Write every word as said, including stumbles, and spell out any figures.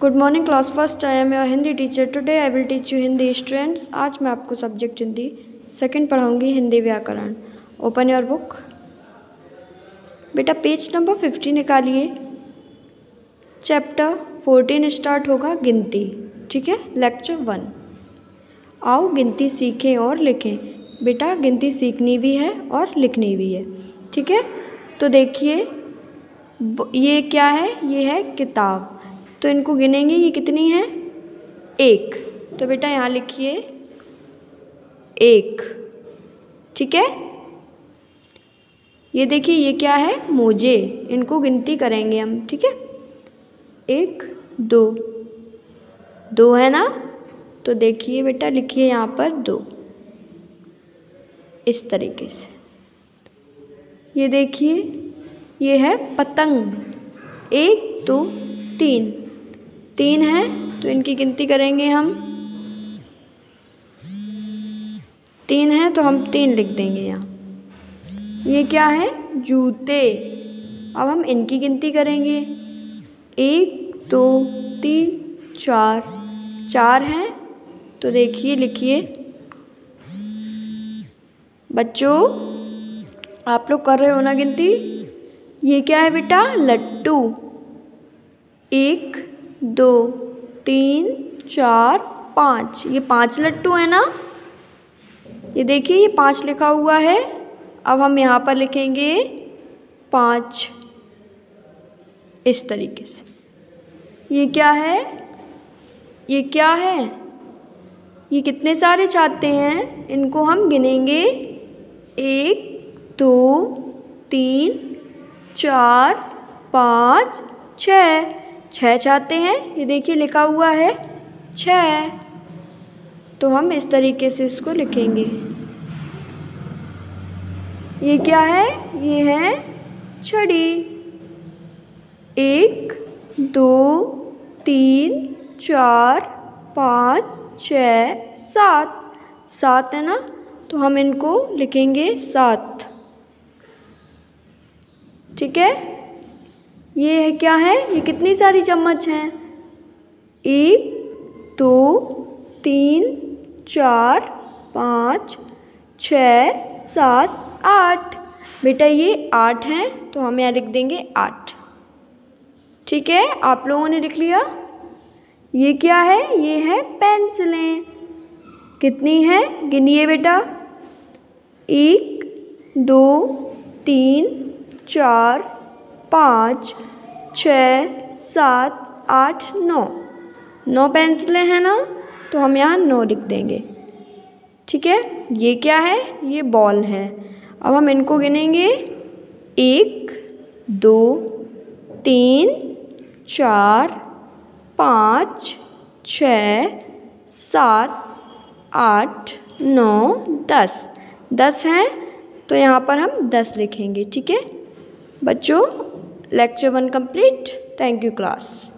Good morning class first, I am your Hindi teacher. Today I will teach you Hindi students. आज मैं आपको subject Hindi second पढ़ाऊंगी, हिंदी व्याकरण। Open your book. बेटा page number fifty निकालिए। Chapter fourteen start होगा गिनती, ठीक है। Lecture one. आओ गिनती सीखें और लिखें। बेटा गिनती सीखनी भी है और लिखनी भी है, ठीक है। तो देखिए ये क्या है, ये है किताब। तो इनको गिनेंगे, ये कितनी है, एक। तो बेटा यहाँ लिखिए एक, ठीक है। ये देखिए ये क्या है, मोजे। इनको गिनती करेंगे हम, ठीक है। एक दो, दो है ना। तो देखिए बेटा लिखिए यहाँ पर दो, इस तरीके से। ये देखिए ये है पतंग। एक दो तीन, तीन है तो इनकी गिनती करेंगे हम। तीन है तो हम तीन लिख देंगे यहाँ। ये क्या है, जूते। अब हम इनकी गिनती करेंगे। एक दो तीन चार, चार हैं तो देखिए लिखिए। बच्चों आप लोग कर रहे हो ना गिनती। ये क्या है बेटा, लट्टू। एक दो तीन चार पाँच, ये पांच लट्टू है ना। ये देखिए ये पांच लिखा हुआ है। अब हम यहाँ पर लिखेंगे पाँच, इस तरीके से। ये क्या है, ये क्या है, ये कितने सारे चाहते हैं, इनको हम गिनेंगे। एक दो तीन चार पाँच छः, छः चाहते हैं। ये देखिए लिखा हुआ है छः। तो हम इस तरीके से इसको लिखेंगे। ये क्या है, ये है छड़ी। एक दो तीन चार पाँच छः सात, सात है ना। तो हम इनको लिखेंगे सात, ठीक है। ये है क्या है, ये कितनी सारी चम्मच हैं। एक दो तीन चार पाँच छः सात आठ। बेटा ये आठ हैं तो हम यहाँ लिख देंगे आठ, ठीक है। आप लोगों ने लिख लिया। ये क्या है, ये है पेंसिलें। कितनी है, गिनिए बेटा। एक दो तीन चार पाँच छः सात आठ नौ, नौ पेंसिलें हैं ना। तो हम यहाँ नौ लिख देंगे, ठीक है। ये क्या है, ये बॉल है। अब हम इनको गिनेंगे। एक दो तीन चार पाँच छः सात आठ नौ दस, दस हैं तो यहाँ पर हम दस लिखेंगे, ठीक है। बच्चों lecture one complete. Thank you class.